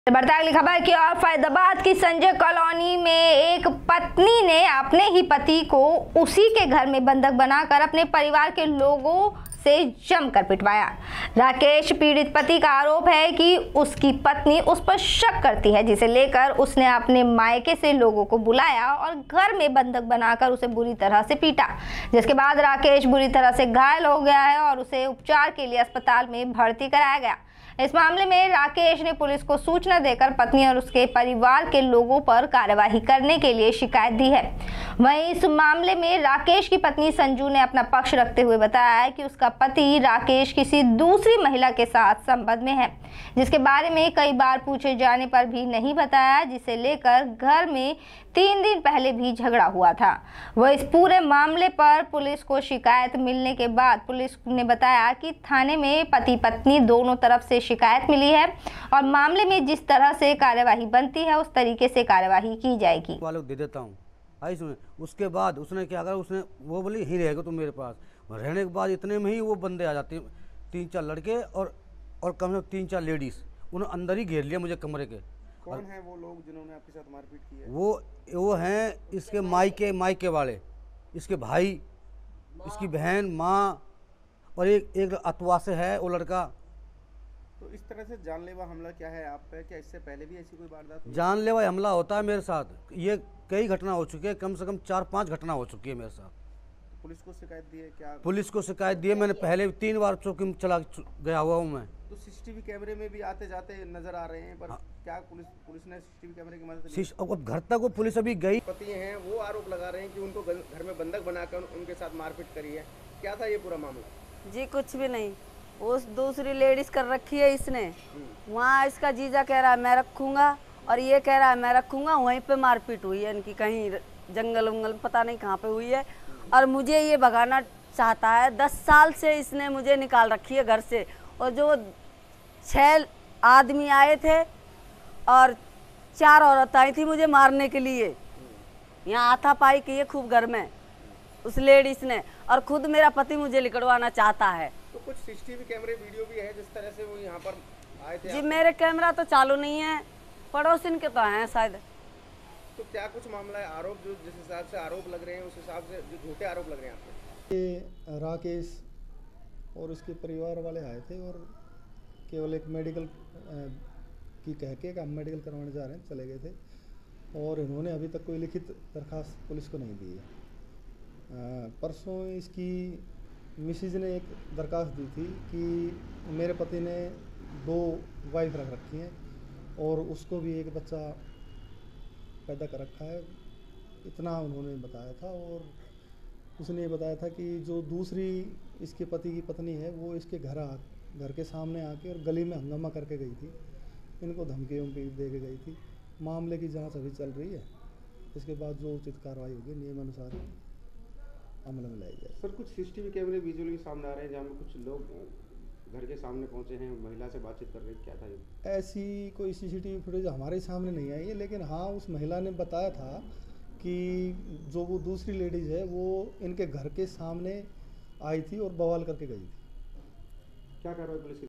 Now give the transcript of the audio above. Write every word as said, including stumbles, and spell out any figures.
बढ़ता अगली खबर की और फैजाबाद की संजय कॉलोनी में एक पत्नी ने अपने ही पति को उसी के घर में बंधक बनाकर अपने परिवार के लोगों से जमकर पिटवाया। राकेश पीड़ित पति का आरोप है कि उसकी पत्नी उस पर शक करती है, जिसे लेकर उसने अपने मायके से लोगों को बुलाया और घर में बंधक बनाकर उसे बुरी तरह से पीटा, जिसके बाद राकेश बुरी तरह से घायल हो गया है और उसे उपचार के लिए अस्पताल में भर्ती कराया गया। इस मामले में राकेश ने पुलिस को सूचना देकर पत्नी और उसके परिवार के लोगों पर कार्रवाई करने के लिए शिकायत दी है। वहीं इस मामले में राकेश की पत्नी संजू ने अपना पक्ष रखते हुए बताया कि उसका पति राकेश किसी दूसरी महिला के साथ संबंध में है, जिसके बारे में कई बार पूछे जाने पर भी नहीं बताया, जिसे लेकर घर में तीन दिन पहले भी झगड़ा हुआ था। वह इस पूरे मामले पर पुलिस को शिकायत मिलने के बाद पुलिस ने बताया कि थाने में पति पत्नी दोनों तरफ से शिकायत मिली है और मामले में जिस तरह से कार्यवाही बनती है उस तरीके से कार्यवाही की जाएगी। वालों दे देता हूँ आई सुने। उसके बाद उसने क्या करा, उसने वो बोली ही रहेगा तुम मेरे पास। रहने के बाद इतने में ही वो बंदे आ जाते हैं, तीन चार लड़के और और कम से कम तीन चार लेडीज। उन्होंने अंदर ही घेर लिया मुझे कमरे के। कौन है वो लोग जिन्होंने आपके साथ मारपीट की है? वो वो हैं इसके मायके मायके वाले, इसके भाई, इसकी बहन, माँ और एक एक अतवा से है वो लड़का। तो इस तरह से जानलेवा हमला क्या है आप पे? क्या इससे पहले भी ऐसी कोई वारदात हुई? जानलेवा हमला होता है मेरे साथ, ये कई घटना हो चुकी है, कम से कम चार पांच घटना हो चुकी है मेरे साथ। पुलिस को शिकायत दी है क्या? पुलिस को शिकायत दी है मैंने, पहले भी तीन बार चौकी में चला गया हुआ हूँ मैं। तो सीसीटीवी कैमरे में भी आते जाते नजर आ रहे हैं, पर हाँ। क्या पुलिस पुलिस ने सीसीटीवी कैमरे की मदद ली? अब घर तक वो पुलिस अभी गई। पति हैं वो आरोप लगा रहे हैं कि उनको घर में बंधक बनाकर उनके साथ मारपीट करी है। क्या था ये पूरा मामला? जी कुछ भी नहीं, उस दूसरी लेडीज कर रखी है इसने। वहाँ इसका जीजा कह रहा है मैं रखूंगा और ये कह रहा है मैं रखूंगा। वहीं पे मारपीट हुई है इनकी, कहीं जंगल वंगल पता नहीं कहाँ पे हुई है। और मुझे ये भगाना चाहता है, दस साल से इसने मुझे निकाल रखी है घर से। और जो छह आदमी आए थे और चार औरत आई थी मुझे मारने के लिए, यहाँ हाथापाई की है खूब घर में उस लेडीज ने, और खुद मेरा पति मुझे निकलवाना चाहता है। तो कुछ सीसीटीवी कैमरे वीडियो भी है जिस तरह से वो यहाँ पर आए थे? जी मेरे कैमरा तो चालू नहीं है, पड़ोसिन के तो हैं शायद। तो क्या कुछ मामला है? आरोप जो जिस हिसाब से आरोप लग रहे हैं उस हिसाब से जो झूठे आरोप लग रहे हैं आपके? ये राकेश और उसके परिवार वाले आए थे और केवल एक मेडिकल की कह के हम मेडिकल करवाने जा रहे हैं चले गए थे, और इन्होंने अभी तक कोई लिखित दरखास्त पुलिस को नहीं दी है। परसों इसकी मिसिज ने एक दरखास्त दी थी कि मेरे पति ने दो वाइफ रख रखी हैं और उसको भी एक बच्चा पैदा कर रखा है, इतना उन्होंने बताया था। और उसने बताया था कि जो दूसरी इसके पति की पत्नी है वो इसके घर आ घर के सामने आके और गली में हंगामा करके गई थी, इनको धमकी वमकी दे के गई थी। मामले की जांच अभी चल रही है, इसके बाद जो उचित कार्रवाई होगी नियमानुसार अमल में लाई जाए। सर कुछ सीसीटीवी कैमरे विजुअली सामने आ रहे हैं जहाँ में कुछ लोग घर के सामने पहुंचे हैं, महिला से बातचीत कर रहे हैं, क्या था ये? ऐसी कोई सीसीटीवी फुटेज हमारे सामने नहीं आई है, लेकिन हाँ उस महिला ने बताया था कि जो वो दूसरी लेडीज़ है वो इनके घर के सामने आई थी और बवाल करके गई थी। क्या कार्रवाई पुलिस की